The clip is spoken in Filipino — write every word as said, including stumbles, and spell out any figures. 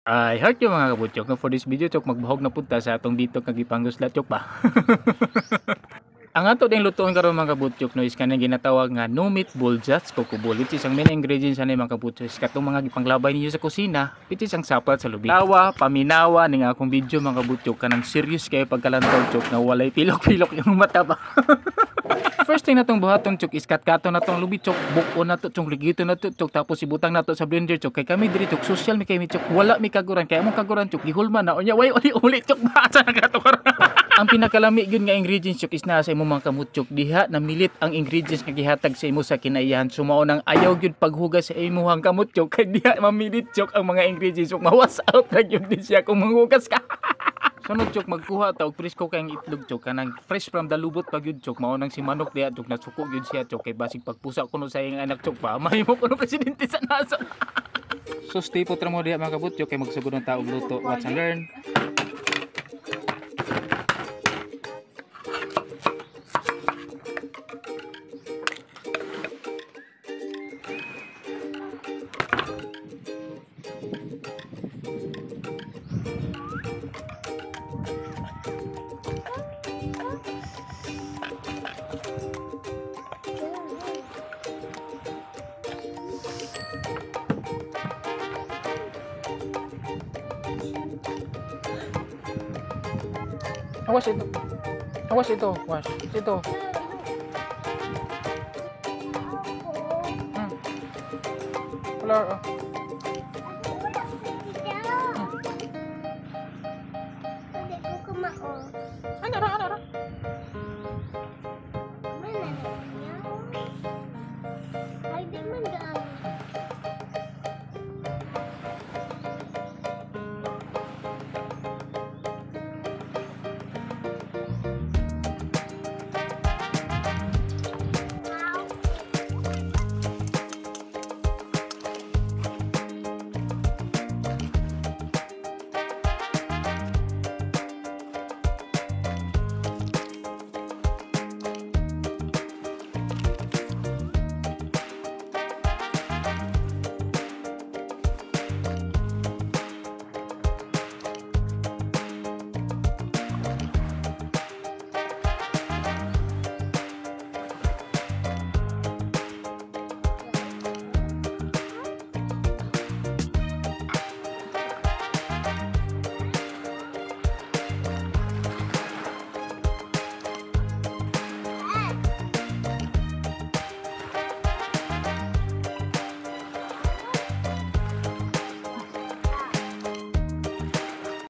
I heart yung mga kabutyok no, for this video chok magbahog na punta sa atong dito kag ipangguslat chok ba. Ang ato ding lutuon karon mga kabutyok no is kanang ginatawag nga no meat buljas cocoball, which is ang main ingredients ani mga kabutyok is katong mga gipanglabay ninyo sa kusina, which is ang sapal sa lubi. Tawa, paminawa ning akong video mga kabutyok kanang serious kay pagkalantaw chok na walay pilok-pilok yung mata ba. First thing natong buhaton chok is kat-kato natong lubi chok, buko na to chok, ligito na to chok, tapos ibutang nato sa blender chok. Kay kami diri chok social mi kay mi chok, wala mi kaguran kay among kaguran chok gihulman na unya way uli uli chok ba sa nagato karon. Ang pinakalami gyud nga ingredients chok is naa sa imong mga kamut chok, diha na milit ang ingredients nga gihatag sa imo sa kinaiyahan. Sumao nang ayaw gyud paghugas sa imong kamut chok kay diha mamilit chok ang mga ingredients chok, mawas out na gyud din siya kung manghugas ka. Sunod chok magkuha ta og presko kay itlog chok kanang fresh from the lubot pag yun chok, mao nang si manok diha chok nasuko gyud siya chok kay basig pagpusa kuno sa iyang anak chok pa mahimo kuno presidente sa naso. So stay po tra mo diha mga kabutyok kay magsugod ng taog luto, watch and learn. Awas itu. Awas itu, awas. Itu. Hmm. Keluar. Oh. Hmm. Ano ra, ano ra?